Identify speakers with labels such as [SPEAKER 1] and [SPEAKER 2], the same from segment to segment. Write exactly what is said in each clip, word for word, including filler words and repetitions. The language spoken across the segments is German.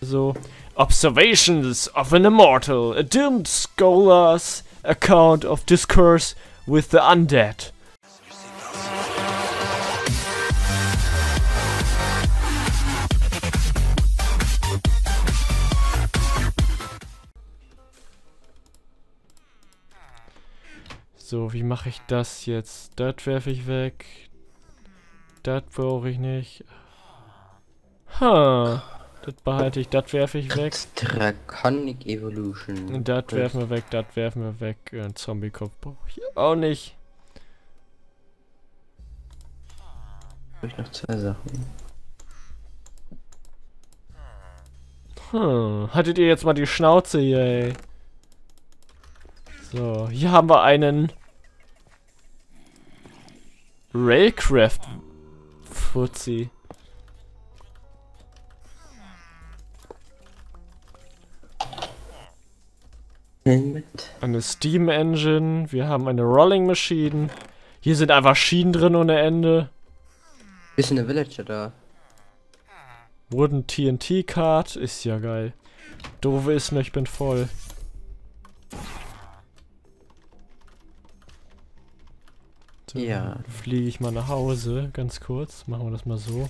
[SPEAKER 1] So, Observations of an Immortal, a doomed scholar's account of discourse with the undead. So, wie mache ich das jetzt? Das werfe ich weg. Das brauche ich nicht. Ha. Das behalte ich, das werfe ich weg.
[SPEAKER 2] Draconic Evolution.
[SPEAKER 1] Das werfen wir weg, das werfen wir weg. Ein Zombie-Kopf brauche ich auch nicht.
[SPEAKER 2] Habe ich noch zwei Sachen.
[SPEAKER 1] Hm. Hattet ihr jetzt mal die Schnauze hier, ey? So, hier haben wir einen Railcraft-Fuzzi. Eine Steam Engine, wir haben eine Rolling Machine. Hier sind einfach Schienen drin ohne Ende.
[SPEAKER 2] Ist eine Villager da?
[SPEAKER 1] Wooden T N T Card, ist ja geil. Doofe ist nur, ich bin voll. So,
[SPEAKER 2] ja.
[SPEAKER 1] Fliege ich mal nach Hause, ganz kurz. Machen wir das mal so.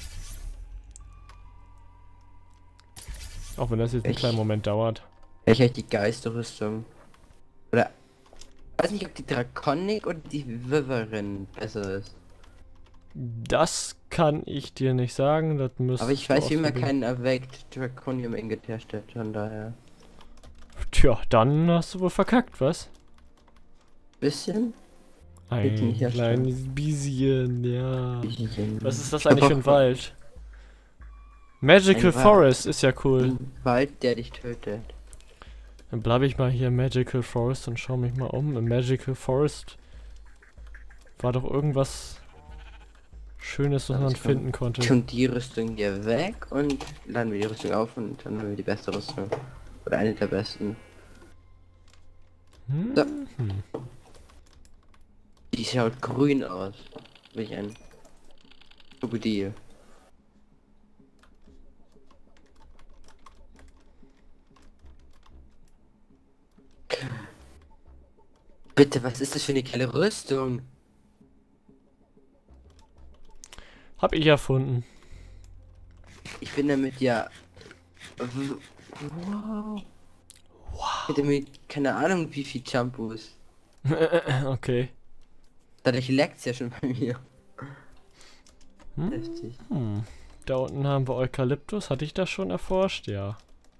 [SPEAKER 1] Auch wenn das jetzt einen
[SPEAKER 2] ich
[SPEAKER 1] kleinen Moment dauert.
[SPEAKER 2] Ich hätte die Geisterrüstung. Oder. Ich weiß nicht, ob die Draconic oder die Wyvern besser ist.
[SPEAKER 1] Das kann ich dir nicht sagen, das müsste.
[SPEAKER 2] Aber ich weiß, wie man keinen Erweckt Draconium Ingot herstellt, von daher.
[SPEAKER 1] Tja, dann hast du wohl verkackt, was?
[SPEAKER 2] Bisschen?
[SPEAKER 1] Ein kleines bisschen, ja.
[SPEAKER 2] Bisschen.
[SPEAKER 1] Was ist das eigentlich für ein Wald? Magical Forest ist ja cool.
[SPEAKER 2] Ein Wald, der dich tötet.
[SPEAKER 1] Dann bleibe ich mal hier im Magical Forest und schau mich mal um. Im Magical Forest war doch irgendwas Schönes, was man finden konnte.
[SPEAKER 2] Tun die Rüstung hier weg und laden wir die Rüstung auf und dann haben wir die beste Rüstung. Oder eine der besten.
[SPEAKER 1] Hm.
[SPEAKER 2] So. Die schaut grün aus. Wie ein Krokodil. Bitte, was ist das für eine geile Rüstung?
[SPEAKER 1] Hab ich erfunden.
[SPEAKER 2] Ich bin damit ja... Wow. Wow. Ich hätte mir keine Ahnung wie viel Shampoos.
[SPEAKER 1] Okay.
[SPEAKER 2] Dadurch leckt's ja schon bei mir.
[SPEAKER 1] Hm?
[SPEAKER 2] Heftig.
[SPEAKER 1] Hm. Da unten haben wir Eukalyptus. Hatte ich das schon erforscht? Ja.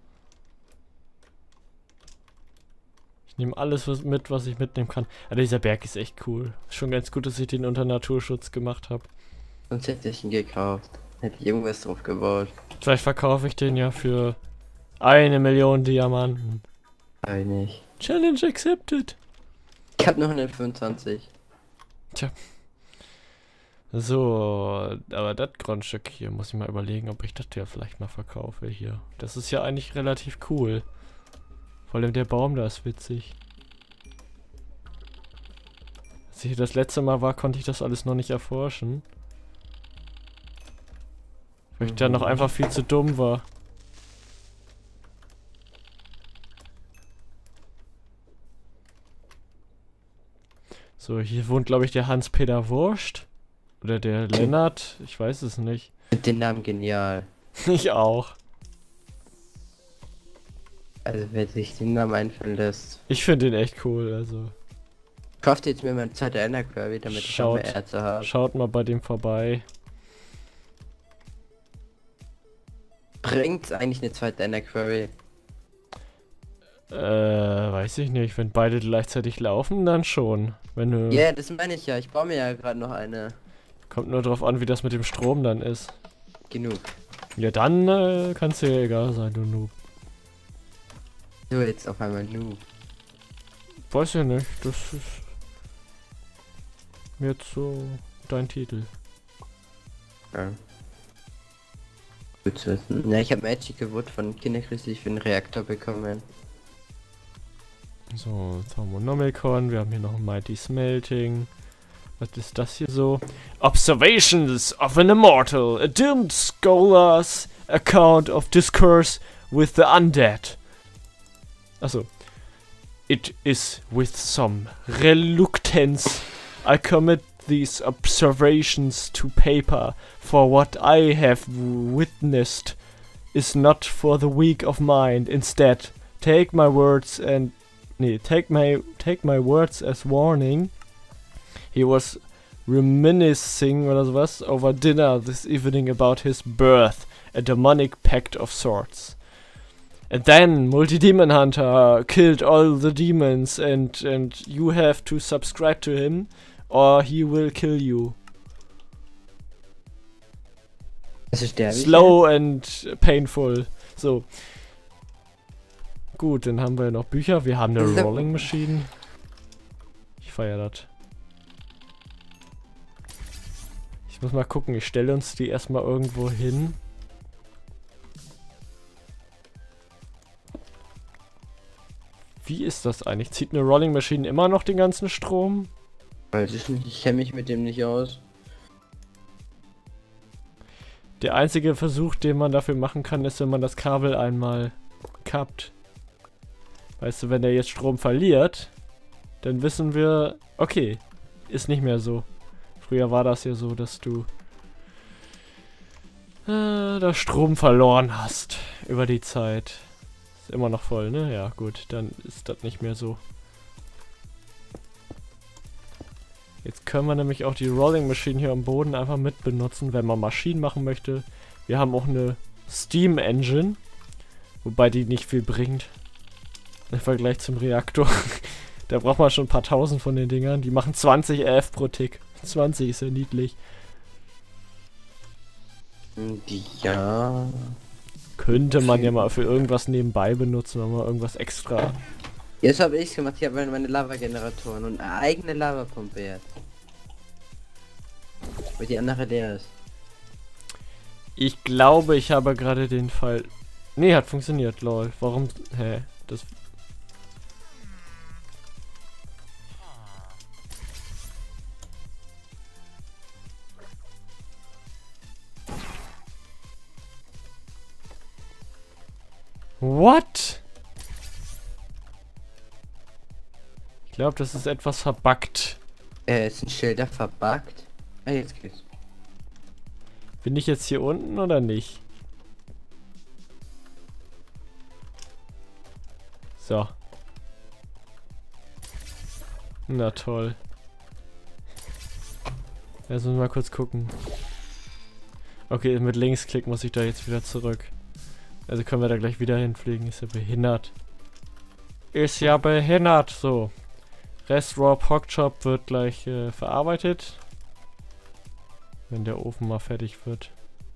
[SPEAKER 1] Ich nehme alles was mit, was ich mitnehmen kann. Aber dieser Berg ist echt cool. Schon ganz gut, dass ich den unter Naturschutz gemacht habe.
[SPEAKER 2] Sonst hätte ich ihn gekauft. Hätte ich irgendwas drauf gebaut.
[SPEAKER 1] Vielleicht verkaufe ich den ja für eine Million Diamanten.
[SPEAKER 2] Eigentlich.
[SPEAKER 1] Challenge accepted.
[SPEAKER 2] Ich habe noch hundertfünfundzwanzig.
[SPEAKER 1] Tja. So, aber das Grundstück hier muss ich mal überlegen, ob ich das ja vielleicht mal verkaufe hier. Das ist ja eigentlich relativ cool. Vor allem der Baum da ist witzig. Als ich hier das letzte Mal war, konnte ich das alles noch nicht erforschen. Weil ich da noch einfach viel zu dumm war. So, hier wohnt glaube ich der Hans-Peter Wurst. Oder der Lennart. Ich weiß es nicht.
[SPEAKER 2] Mit den Namen genial.
[SPEAKER 1] Ich auch.
[SPEAKER 2] Also wer sich den Namen einfallen lässt.
[SPEAKER 1] Ich finde den echt cool, also.
[SPEAKER 2] Kauft jetzt mir mal eine zweite Ender-Query, damit ich noch mehr Erze habe.
[SPEAKER 1] Schaut mal bei dem vorbei.
[SPEAKER 2] Bringt's eigentlich eine zweite Ender-Query?
[SPEAKER 1] Äh, weiß ich nicht. Wenn beide gleichzeitig laufen, dann schon. Wenn du...
[SPEAKER 2] Ja, yeah, das meine ich ja. Ich baue mir ja gerade noch eine.
[SPEAKER 1] Kommt nur drauf an, wie das mit dem Strom dann ist.
[SPEAKER 2] Genug.
[SPEAKER 1] Ja, dann äh, kann's dir egal sein, du Noob.
[SPEAKER 2] So, jetzt auf einmal Noob.
[SPEAKER 1] Weiß ich nicht. Das ist jetzt so dein Titel.
[SPEAKER 2] Ja. Gut zu wissen. Ja, ich habe Magical Wood von Kinderchristlich für den Reaktor bekommen.
[SPEAKER 1] So, jetzt haben wir Nomicon, wir haben hier noch ein Mighty Smelting. Was ist das hier so? Observations of an Immortal, a doomed scholar's account of discourse with the undead. Also, it is with some reluctance I commit these observations to paper, for what I have witnessed is not for the weak of mind. Instead, take my words and nee, take my take my words as warning. He was reminiscing oder sowas over dinner this evening about his birth, a demonic pact of sorts. And then Multi-Demon Hunter killed all the demons, and and you have to subscribe to him or he will kill you.
[SPEAKER 2] Also sterbe ich
[SPEAKER 1] Slow and painful. So. Gut, dann haben wir noch Bücher. Wir haben eine Rolling Machine. Ich feiere das. Ich muss mal gucken, ich stelle uns die erstmal irgendwo hin. Wie ist das eigentlich? Zieht eine Rolling Machine immer noch den ganzen Strom?
[SPEAKER 2] Weiß ich nicht, ich kenne mich mit dem nicht aus.
[SPEAKER 1] Der einzige Versuch, den man dafür machen kann, ist, wenn man das Kabel einmal kappt. Weißt du, wenn er jetzt Strom verliert, dann wissen wir, okay, ist nicht mehr so. Früher war das ja so, dass du äh, da Strom verloren hast über die Zeit. Ist immer noch voll, ne? Ja, gut, dann ist das nicht mehr so. Jetzt können wir nämlich auch die Rolling Machine hier am Boden einfach mit benutzen, wenn man Maschinen machen möchte. Wir haben auch eine Steam Engine, wobei die nicht viel bringt im Vergleich zum Reaktor. Da braucht man schon ein paar tausend von den Dingern. Die machen zwanzig A F pro Tick. zwanzig ist ja niedlich.
[SPEAKER 2] Ja.
[SPEAKER 1] Könnte man ja mal für irgendwas nebenbei benutzen, wenn man irgendwas extra...
[SPEAKER 2] Jetzt habe ich gemacht, ich habe meine Lava-Generatoren und eine eigene Lavapumpe jetzt. Weil die andere leer ist.
[SPEAKER 1] Ich glaube, ich habe gerade den Fall... Nee, hat funktioniert, lol. Warum... Hä? Das... What? Ich glaube, das ist etwas verbuggt.
[SPEAKER 2] Äh, ist ein Schilder verbuggt? Ah, jetzt geht's.
[SPEAKER 1] Bin ich jetzt hier unten oder nicht? So. Na toll. Jetzt müssen wir mal kurz gucken. Okay, mit Linksklick muss ich da jetzt wieder zurück. Also können wir da gleich wieder hinfliegen. Ist ja behindert. Ist ja behindert. So. Rest Raw Pork Chop wird gleich äh, verarbeitet. Wenn der Ofen mal fertig wird.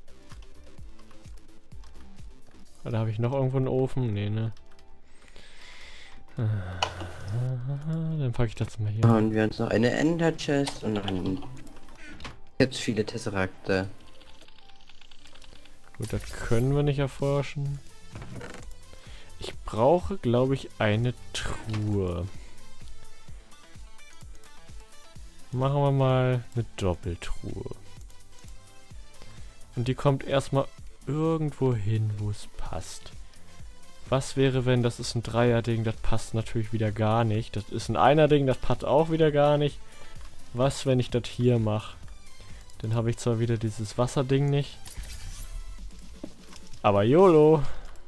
[SPEAKER 1] Oder habe ich noch irgendwo einen Ofen? Nee, ne? Dann packe ich das mal hier.
[SPEAKER 2] Und wir haben jetzt noch eine Ender Chest und noch ein... Jetzt viele Tesserakte.
[SPEAKER 1] Gut, das können wir nicht erforschen. Ich brauche, glaube ich, eine Truhe. Machen wir mal eine Doppeltruhe. Und die kommt erstmal irgendwo hin, wo es passt. Was wäre, wenn das ist ein Dreier-Ding, das passt natürlich wieder gar nicht. Das ist ein Einer-Ding, das passt auch wieder gar nicht. Was, wenn ich das hier mache? Dann habe ich zwar wieder dieses Wasserding nicht. Aber YOLO.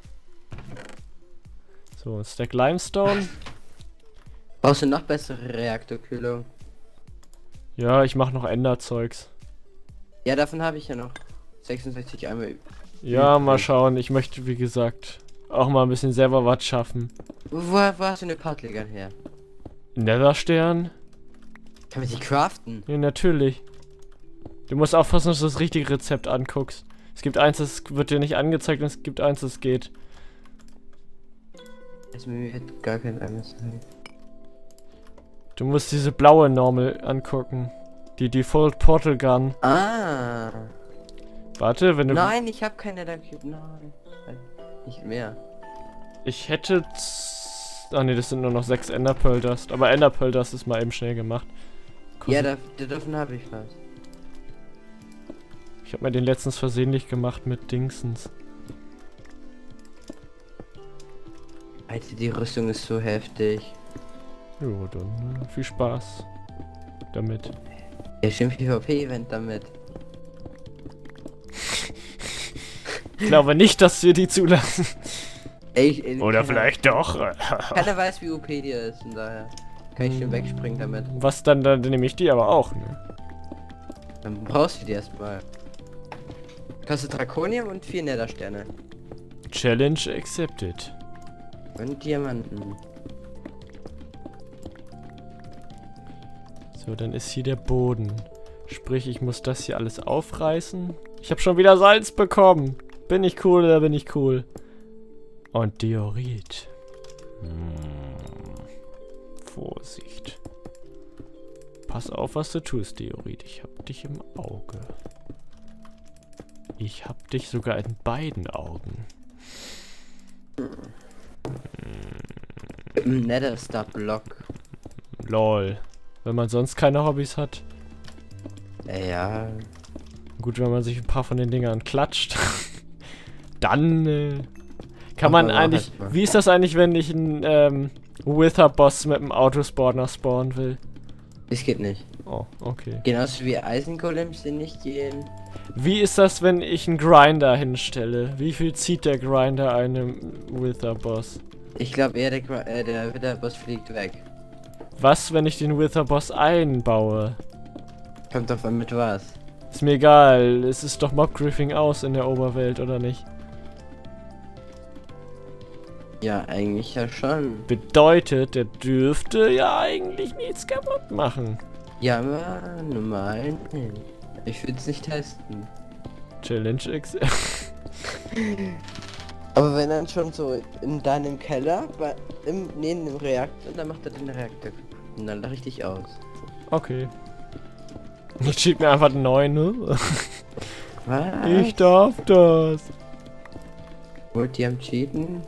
[SPEAKER 1] So, ein Stack Limestone.
[SPEAKER 2] Brauchst du noch bessere Reaktorkühlung?
[SPEAKER 1] Ja, ich mache noch Enderzeugs.
[SPEAKER 2] Ja, davon habe ich ja noch sechsundsechzig einmal.
[SPEAKER 1] Ja, mal schauen. Ich möchte, wie gesagt, auch mal ein bisschen selber was schaffen.
[SPEAKER 2] Wo, wo hast du eine Partleger her?
[SPEAKER 1] Netherstern?
[SPEAKER 2] Kann man sie craften?
[SPEAKER 1] Ja, natürlich. Du musst aufpassen, dass du das richtige Rezept anguckst. Es gibt eins, das wird dir nicht angezeigt, und es gibt eins, das geht.
[SPEAKER 2] Also mir hat gar kein anderes sein.
[SPEAKER 1] Du musst diese blaue Normal angucken. Die Default Portal Gun.
[SPEAKER 2] Ah.
[SPEAKER 1] Warte, wenn du...
[SPEAKER 2] Nein, ich habe keine Cube. Nein. Nicht mehr.
[SPEAKER 1] Ich hätte... Ah ne, das sind nur noch sechs Ender Pearl Dust. Aber Ender Pearl Dust ist mal eben schnell gemacht. Kostet...
[SPEAKER 2] Ja, da, da, davon habe ich was.
[SPEAKER 1] Ich habe mir den letztens versehentlich gemacht mit Dingsens.
[SPEAKER 2] Alter, die Rüstung ist so heftig.
[SPEAKER 1] Jo, dann äh, viel Spaß damit.
[SPEAKER 2] Ja, schön PvP-Event damit.
[SPEAKER 1] Ich glaube nicht, dass wir die zulassen.
[SPEAKER 2] Ey, ich, ey,
[SPEAKER 1] Oder
[SPEAKER 2] keiner,
[SPEAKER 1] vielleicht doch.
[SPEAKER 2] Keiner weiß, wie O P die ist, und daher kann ich schön wegspringen damit.
[SPEAKER 1] Was dann, dann nehme ich die aber auch, ne?
[SPEAKER 2] Dann brauchst du die erstmal. Kostet Drakonium und vier Nethersterne.
[SPEAKER 1] Challenge accepted.
[SPEAKER 2] Und Diamanten.
[SPEAKER 1] So, dann ist hier der Boden. Sprich, ich muss das hier alles aufreißen. Ich habe schon wieder Salz bekommen. Bin ich cool oder bin ich cool? Und Diorit. Hm. Vorsicht. Pass auf, was du tust, Diorit. Ich hab dich im Auge. Ich hab dich sogar in beiden Augen.
[SPEAKER 2] Im Nether-Star-Block.
[SPEAKER 1] Lol. Wenn man sonst keine Hobbys hat.
[SPEAKER 2] Ja.
[SPEAKER 1] Gut, wenn man sich ein paar von den Dingern klatscht. Dann äh, kann man eigentlich... Wie ist das eigentlich, wenn ich einen ähm, Wither-Boss mit einem Autospawner spawnen will?
[SPEAKER 2] Das geht nicht.
[SPEAKER 1] Oh, okay.
[SPEAKER 2] Genauso wie Eisengolems, die nicht gehen.
[SPEAKER 1] Wie ist das, wenn ich einen Grinder hinstelle? Wie viel zieht der Grinder einem Wither-Boss?
[SPEAKER 2] Ich glaube eher der, Gra- äh, der Wither-Boss fliegt weg.
[SPEAKER 1] Was, wenn ich den Wither-Boss einbaue?
[SPEAKER 2] Kommt doch an mit was.
[SPEAKER 1] Ist mir egal, es ist doch Mob-Griffing aus in der Oberwelt, oder nicht?
[SPEAKER 2] Ja, eigentlich ja schon.
[SPEAKER 1] Bedeutet, der dürfte ja eigentlich nichts kaputt machen.
[SPEAKER 2] Ja, aber normal nicht. Ich würde es nicht testen.
[SPEAKER 1] Challenge X.
[SPEAKER 2] Aber wenn dann schon so in deinem Keller, bei, im, neben dem Reaktor, dann macht er den Reaktor kaputt. Und dann lache ich dich aus.
[SPEAKER 1] Okay. Jetzt schiebt mir einfach einen neuen, ne?
[SPEAKER 2] Was?
[SPEAKER 1] Ich darf das.
[SPEAKER 2] Wollt ihr am Cheaten?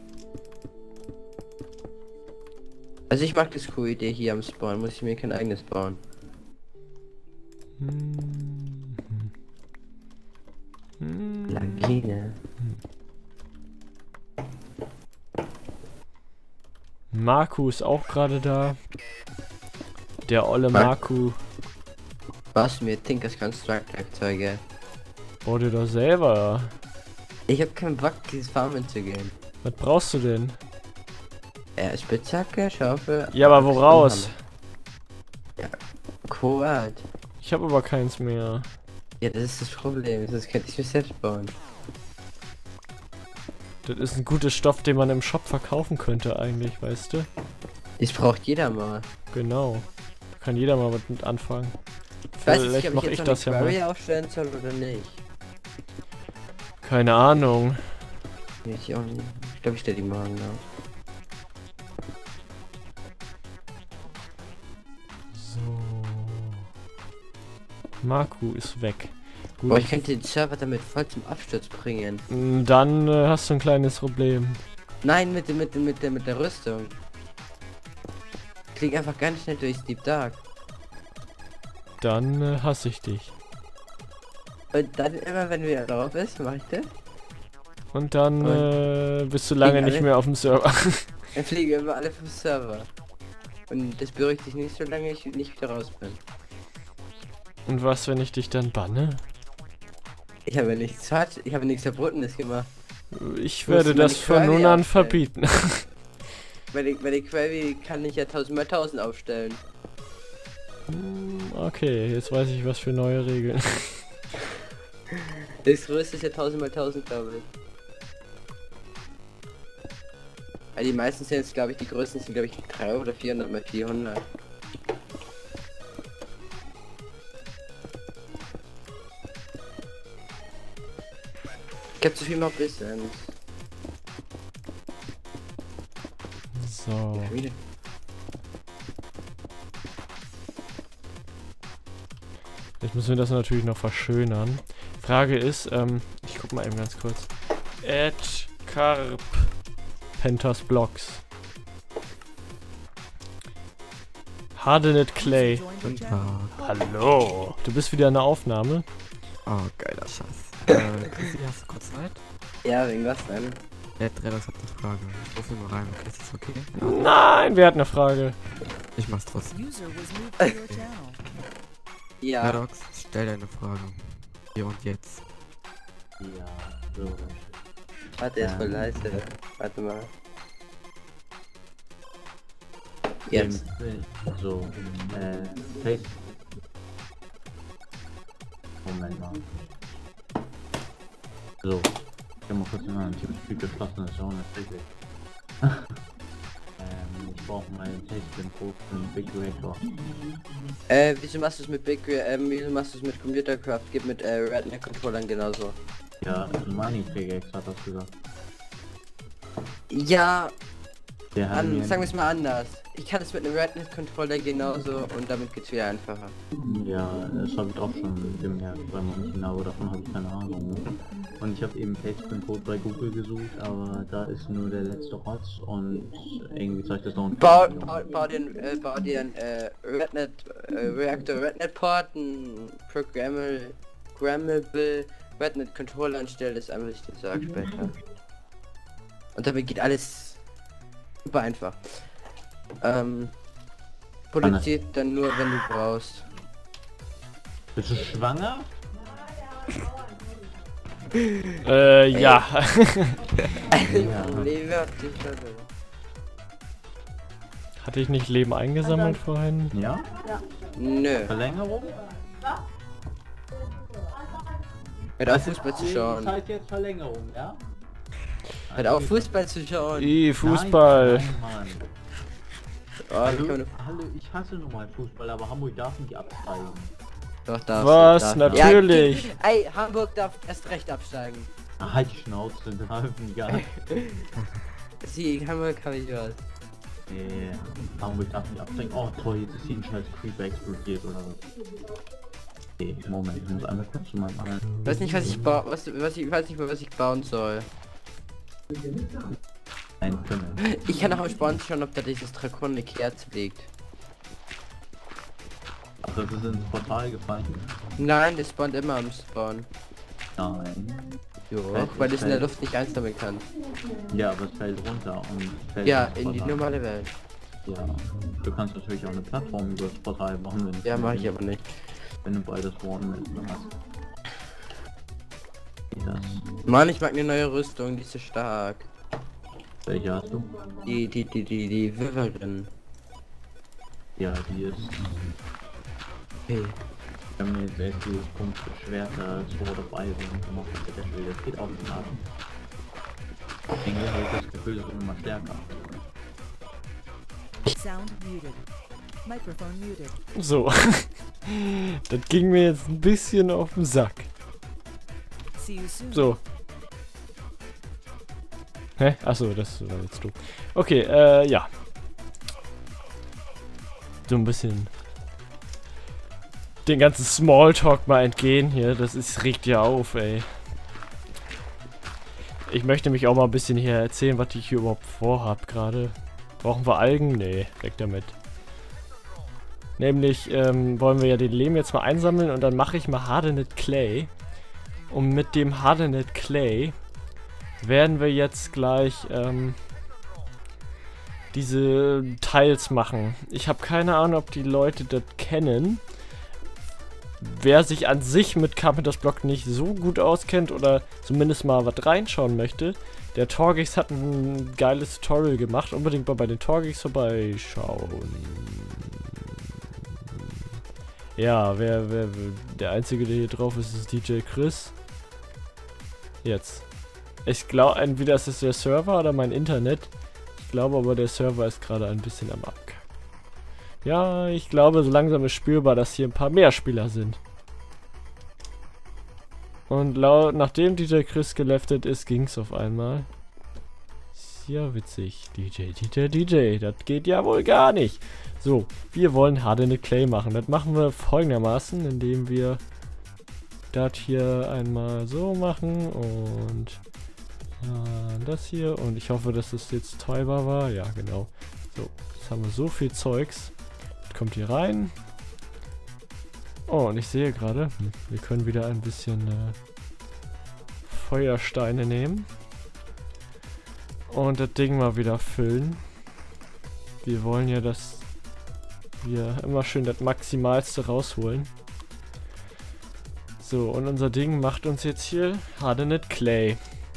[SPEAKER 2] Also ich mag das coole Idee hier am Spawn, muss ich mir kein eigenes bauen.
[SPEAKER 1] Hm. Hm.
[SPEAKER 2] Lagine.
[SPEAKER 1] Marku ist auch gerade da. Der olle
[SPEAKER 2] Mar-
[SPEAKER 1] Marku.
[SPEAKER 2] Was mir Tinkers Construct Werkzeuge.
[SPEAKER 1] Bau dir doch selber.
[SPEAKER 2] Ich habe keinen Bock, dieses Farmen zu gehen.
[SPEAKER 1] Was brauchst du denn?
[SPEAKER 2] Ja, Spitzhacke, Schaufel.
[SPEAKER 1] Ja, aber
[SPEAKER 2] Axt und
[SPEAKER 1] woraus?
[SPEAKER 2] Hammer. Ja, Koat.
[SPEAKER 1] Ich habe aber keins mehr.
[SPEAKER 2] Ja, das ist das Problem. Das könnte ich mir selbst bauen.
[SPEAKER 1] Das ist ein guter Stoff, den man im Shop verkaufen könnte eigentlich, weißt du?
[SPEAKER 2] Das braucht jeder mal.
[SPEAKER 1] Genau. Da kann jeder mal mit anfangen.
[SPEAKER 2] Ich weiß nicht,
[SPEAKER 1] Vielleicht
[SPEAKER 2] ob
[SPEAKER 1] mache
[SPEAKER 2] ich
[SPEAKER 1] ich
[SPEAKER 2] jetzt noch
[SPEAKER 1] das
[SPEAKER 2] eine
[SPEAKER 1] ja
[SPEAKER 2] Query
[SPEAKER 1] mal.
[SPEAKER 2] aufstellen soll oder nicht.
[SPEAKER 1] Keine Ahnung.
[SPEAKER 2] Nee, ich auch nicht. Ich glaube, ich stelle die morgen auf.
[SPEAKER 1] So. Marku ist weg. Gut.
[SPEAKER 2] Boah, ich könnte den Server damit voll zum Absturz bringen.
[SPEAKER 1] Mm, Dann äh, hast du ein kleines Problem.
[SPEAKER 2] Nein, mit, dem- mit, dem- mit, der, mit der Rüstung. Klingt einfach ganz schnell durchs Deep Dark.
[SPEAKER 1] Dann äh, hasse ich dich.
[SPEAKER 2] Und dann immer, wenn wir drauf ist, mache ich das.
[SPEAKER 1] Und dann
[SPEAKER 2] Und
[SPEAKER 1] äh, bist du lange
[SPEAKER 2] gegen
[SPEAKER 1] nicht
[SPEAKER 2] alle-
[SPEAKER 1] mehr auf dem Server.
[SPEAKER 2] Dann fliegen immer alle vom Server. Und das beruhigt dich nicht, solange ich nicht wieder raus bin.
[SPEAKER 1] Und was, wenn ich dich dann banne?
[SPEAKER 2] Ich habe nichts falsch, ich habe nichts Verbotenes gemacht.
[SPEAKER 1] Ich
[SPEAKER 2] Du musst
[SPEAKER 1] werde
[SPEAKER 2] meine
[SPEAKER 1] das von
[SPEAKER 2] Query
[SPEAKER 1] nun an
[SPEAKER 2] aufstellen.
[SPEAKER 1] verbieten.
[SPEAKER 2] Meine, meine Query kann ich ja tausend mal tausend aufstellen.
[SPEAKER 1] Hm, Okay, jetzt weiß ich, was für neue Regeln.
[SPEAKER 2] Das größte ist ja tausend mal tausend, glaube ich. Ja, die meisten sind jetzt, glaube ich, die größten sind, glaube ich, dreihundert oder vierhundert mal vierhundert. Ich hab zu viel mal bisschen.
[SPEAKER 1] So.
[SPEAKER 2] Wieder.
[SPEAKER 1] Jetzt müssen wir das natürlich noch verschönern. Frage ist, ähm, ich guck mal eben ganz kurz. Ed Carp Pentas Blocks. Hardened Clay.
[SPEAKER 3] Guten Tag.
[SPEAKER 1] Hallo. Du bist wieder in der Aufnahme.
[SPEAKER 3] Oh, geiler Scheiß. äh, Chrissy, hast du kurz Zeit?
[SPEAKER 2] Ja, wegen was denn?
[SPEAKER 3] Der Dredox hat eine Frage. Ich rufe ihn mal rein, okay, ist das okay?
[SPEAKER 1] Nein, wer hat eine Frage?
[SPEAKER 3] Ich mach's trotzdem.
[SPEAKER 4] User was moved to your channel.
[SPEAKER 2] Ja.
[SPEAKER 3] Dredox, stell deine Frage. Hier und jetzt.
[SPEAKER 5] Ja, so.
[SPEAKER 2] Warte, er ist voll
[SPEAKER 5] Ähm.
[SPEAKER 2] leise. Warte mal. Jetzt.
[SPEAKER 5] So, äh, Face. Moment mal. So, ich kann mal kurz in ich habe viel geschlossen, das ist auch nicht wirklich. ähm, ich brauche meinen Taste-Info für den Big Reactor.
[SPEAKER 2] Äh, wieso machst du es mit Big, ähm, wieso machst du es mit Computercraft? Geht mit, äh, Redneck-Controllern genauso.
[SPEAKER 5] Ja, Money Pickaxe hat das gesagt.
[SPEAKER 2] Ja,
[SPEAKER 5] Der hat
[SPEAKER 2] an,
[SPEAKER 5] mir...
[SPEAKER 2] sagen wir es mal anders. Ich kann es mit einem Redneck-Controller genauso und damit geht's wieder einfacher.
[SPEAKER 5] Ja, das habe ich auch schon gemerkt, weil man genau davon habe ich keine Ahnung. Und ich habe eben Paste-Code bei Google gesucht, aber da ist nur der letzte Rotz und irgendwie zeigt das noch ein
[SPEAKER 2] Bau, bau, bau den, äh, bau den, äh, Rednet, äh, Reactor Rednet Port, ein Programmable, Programmable Rednet Controller und stell das einfach, ich dir sag später. Und damit geht alles super einfach. Ähm, produziert dann nur, wenn du brauchst.
[SPEAKER 5] Bist du schwanger?
[SPEAKER 1] Äh, ja.
[SPEAKER 5] Ja.
[SPEAKER 2] Probleme hat die Stadt.
[SPEAKER 1] Hatte ich nicht Leben eingesammelt vorhin?
[SPEAKER 5] Ja?
[SPEAKER 2] Nö.
[SPEAKER 5] Verlängerung?
[SPEAKER 2] Hört auf Fußball zu schauen.
[SPEAKER 5] Das heißt jetzt Verlängerung, ja?
[SPEAKER 2] Hört auf Fußball zu schauen.
[SPEAKER 1] Ih, Fußball.
[SPEAKER 5] Nein, nein, Mann.
[SPEAKER 2] Oh,
[SPEAKER 5] Hallo,
[SPEAKER 2] ich kann
[SPEAKER 5] hallo, ich hasse normal Fußball, aber Hamburg darf nicht absteigen.
[SPEAKER 2] doch, darfst
[SPEAKER 1] Was?
[SPEAKER 2] du, darfst du.
[SPEAKER 1] Natürlich.
[SPEAKER 2] Ja, ey, Hamburg darf erst recht absteigen.
[SPEAKER 5] Ah, halt die Schnauze, darf egal.
[SPEAKER 2] Sie, Hamburg habe ich was.
[SPEAKER 5] Nee, Hamburg darf nicht absteigen. Oh toll, jetzt ist hier ein scheiß Creeper explodiert oder was. Okay, Moment, ich muss einmal kurz zu meinem anderen.
[SPEAKER 2] Ich weiß nicht, was ich baue, was, was ich weiß nicht mehr, was ich bauen soll.
[SPEAKER 5] Ein Kümmel.
[SPEAKER 2] Ich kann auch am Spawn schauen, ob da dieses Draconic Herz liegt.
[SPEAKER 5] Also das ist ins Portal gefallen.
[SPEAKER 2] Nein, der spawnt immer am Spawn.
[SPEAKER 5] Nein.
[SPEAKER 2] Jo,
[SPEAKER 5] Fällt-
[SPEAKER 2] weil das in der
[SPEAKER 5] fällt-
[SPEAKER 2] Luft nicht einsammeln kann.
[SPEAKER 5] Ja, aber es fällt runter und fällt
[SPEAKER 2] Ja,
[SPEAKER 5] ins
[SPEAKER 2] in die
[SPEAKER 5] Portal.
[SPEAKER 2] normale Welt.
[SPEAKER 5] Ja. Du kannst natürlich auch eine Plattform über das Portal machen, wenn
[SPEAKER 2] Ja, mache ich aber nicht.
[SPEAKER 5] wenn du beides Warnen hast. Das.
[SPEAKER 2] Mann, ich mag eine neue Rüstung, die ist so stark.
[SPEAKER 5] Welche hast du?
[SPEAKER 2] Die, die, die, die, die Wiverin.
[SPEAKER 5] Ja, die ist.
[SPEAKER 2] Okay.
[SPEAKER 5] Ich habe mir jetzt erst dieses komische Schwert da Sword of Iron gemacht. Das Spiel, das geht auch nicht ab. Irgendwie habe ich das Gefühl, das wird immer stärker.
[SPEAKER 4] Sound muted. Microphone muted.
[SPEAKER 1] So. Das ging mir jetzt ein bisschen auf den Sack.
[SPEAKER 4] See you soon.
[SPEAKER 1] So. Hä? Achso, das war jetzt du. Okay, äh, ja. So ein bisschen den ganzen Smalltalk mal entgehen hier. Das ist, regt ja auf, ey. Ich möchte mich auch mal ein bisschen hier erzählen, was ich hier überhaupt vorhab gerade. Brauchen wir Algen? Nee, weg damit. Nämlich ähm, wollen wir ja den Lehm jetzt mal einsammeln und dann mache ich mal Hardened Clay. Und mit dem Hardened Clay werden wir jetzt gleich ähm, diese Tiles machen. Ich habe keine Ahnung, ob die Leute das kennen. Wer sich an sich mit Carpenters Block nicht so gut auskennt oder zumindest mal was reinschauen möchte, der Torgix hat ein geiles Tutorial gemacht. Unbedingt mal bei den Torgix vorbeischauen. Ja, wer, wer, wer, der Einzige, der hier drauf ist, ist D J Chris. Jetzt. Ich glaube, entweder ist es der Server oder mein Internet. Ich glaube aber, der Server ist gerade ein bisschen am Abkacken. Ja, ich glaube, so langsam ist spürbar, dass hier ein paar mehr Spieler sind. Und laut, nachdem D J Chris geleftet ist, ging's auf einmal. Ist ja witzig. D J, D J, D J, das geht ja wohl gar nicht. So, wir wollen Hardened Clay machen. Das machen wir folgendermaßen, indem wir das hier einmal so machen und äh, das hier. Und ich hoffe, dass das jetzt teilbar war. Ja, genau. So, jetzt haben wir so viel Zeugs. Das kommt hier rein. Oh, und ich sehe gerade, hm, wir können wieder ein bisschen äh, Feuersteine nehmen. Und das Ding mal wieder füllen. Wir wollen ja, dass wir immer schön das Maximalste rausholen. So, und unser Ding macht uns jetzt hier Hardened Clay.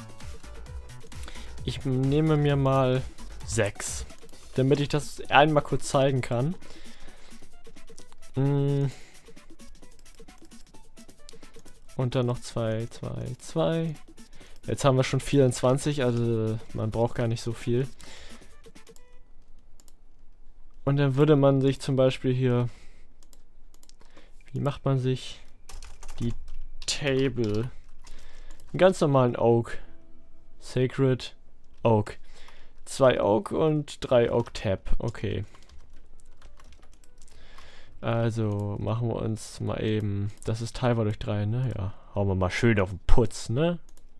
[SPEAKER 1] Ich nehme mir mal sechs, damit ich das einmal kurz zeigen kann. Mm. Und dann noch zwei, zwei, zwei. Jetzt haben wir schon vierundzwanzig, also man braucht gar nicht so viel. Und dann würde man sich zum Beispiel hier... Wie macht man sich die Table? Einen ganz normalen Oak. Sacred Oak. Zwei Oak und drei Oak Tab. Okay. Also machen wir uns mal eben... Das ist teilbar durch drei, ne? Ja. Hauen wir mal schön auf den Putz, ne?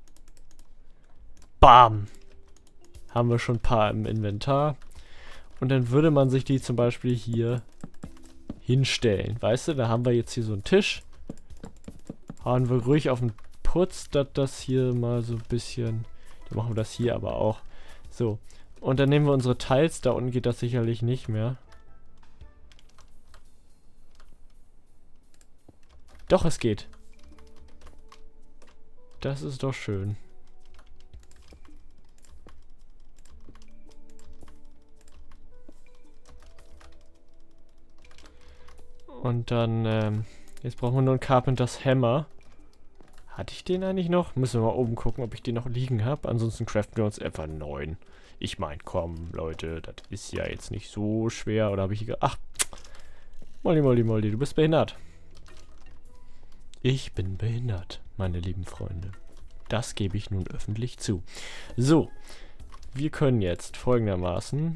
[SPEAKER 1] Bam! Haben wir schon ein paar im Inventar. Und dann würde man sich die zum Beispiel hier hinstellen. Weißt du, da haben wir jetzt hier so einen Tisch. Hauen wir ruhig auf den Putz, dass das hier mal so ein bisschen... Dann machen wir das hier aber auch. So. Und dann nehmen wir unsere Tiles. Da unten geht das sicherlich nicht mehr. Doch, es geht. Das ist doch schön. Und dann, ähm, jetzt brauchen wir nur einen Carpenter's Hammer. Hatte ich den eigentlich noch? Müssen wir mal oben gucken, ob ich den noch liegen habe. Ansonsten craften wir uns einfach einen neuen. Ich meine, komm, Leute, das ist ja jetzt nicht so schwer. Oder habe ich hier... Ach, Molly, Molly, Molly, du bist behindert. Ich bin behindert, meine lieben Freunde. Das gebe ich nun öffentlich zu. So, wir können jetzt folgendermaßen...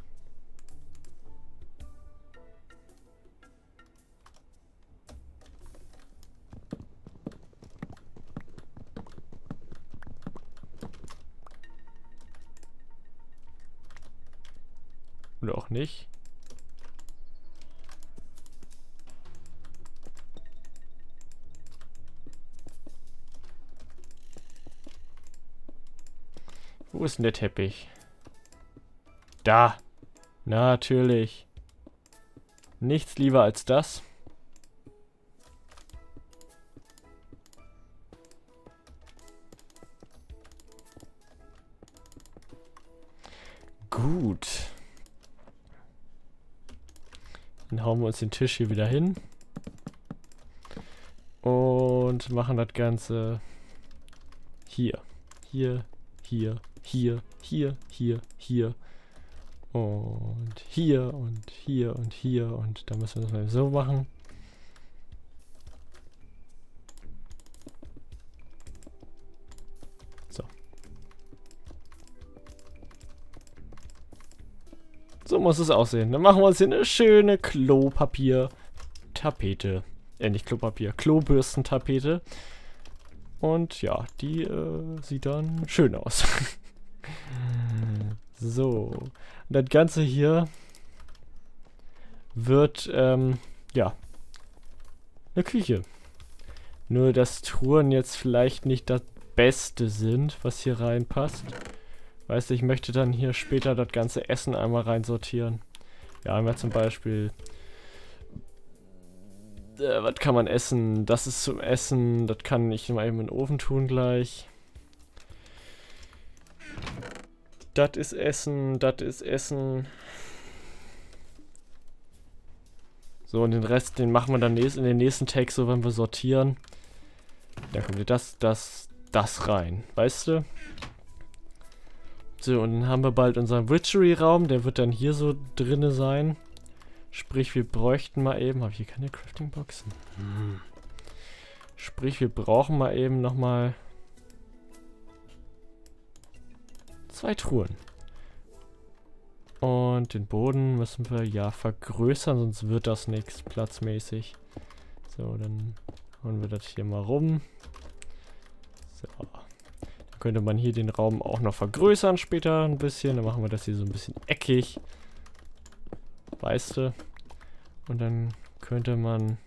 [SPEAKER 1] Oder auch nicht. Wo ist denn der Teppich? Da. Natürlich. Nichts lieber als das. Gut. Dann hauen wir uns den Tisch hier wieder hin. Und machen das Ganze hier. Hier, hier, hier, hier, hier, hier. Und hier und hier und hier. Und da müssen wir das mal so machen. So. So muss es aussehen. Dann machen wir uns hier eine schöne Klopapier-Tapete. Äh, nicht Klopapier, Klobürstentapete. Und ja, die äh, sieht dann schön aus. So. Und das Ganze hier wird, ähm, ja, eine Küche. Nur, dass Truhen jetzt vielleicht nicht das Beste sind, was hier reinpasst. Weißt du, ich möchte dann hier später das ganze Essen einmal reinsortieren. Ja, haben wir zum Beispiel... Äh, was kann man essen? Das ist zum Essen. Das kann ich mal eben in den Ofen tun gleich. Das ist Essen. Das ist Essen. So, und den Rest, den machen wir dann in den nächsten Tag so, wenn wir sortieren. Da kommt hier das, das, das rein. Weißt du? So, und dann haben wir bald unseren Witchery-Raum. Der wird dann hier so drinne sein. Sprich, wir bräuchten mal eben... Habe ich hier keine Crafting-Boxen? Hm. Sprich, wir brauchen mal eben nochmal... zwei Truhen. Und den Boden müssen wir ja vergrößern, sonst wird das nichts platzmäßig. So, dann holen wir das hier mal rum. So. Dann könnte man hier den Raum auch noch vergrößern später ein bisschen. Dann machen wir das hier so ein bisschen eckig. Weißt du? Und dann könnte man...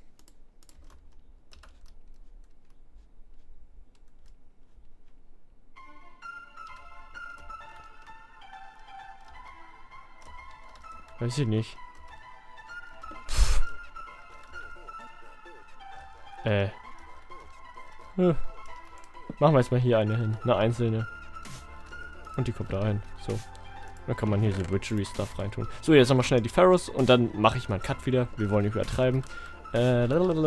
[SPEAKER 1] Weiß ich nicht. Äh. Hm. Machen wir jetzt mal hier eine hin. Eine einzelne. Und die kommt da rein. So. Dann kann man hier so Witchery-Stuff reintun. So, jetzt nochmal schnell die Pharaohs und dann mache ich mal einen Cut wieder. Wir wollen nicht übertreiben. Äh.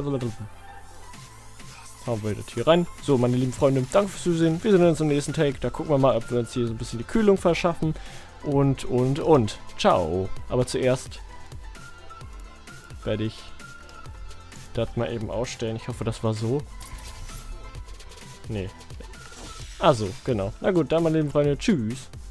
[SPEAKER 1] Hauen wir das hier rein. So, meine lieben Freunde, danke fürs Zusehen. Wir sehen uns im nächsten Take. Da gucken wir mal, ob wir uns hier so ein bisschen die Kühlung verschaffen. Und, und, und. Ciao. Aber zuerst werde ich das mal eben ausstellen. Ich hoffe, das war so. Nee. Also, genau. Na gut, dann meine lieben Freunde. Tschüss.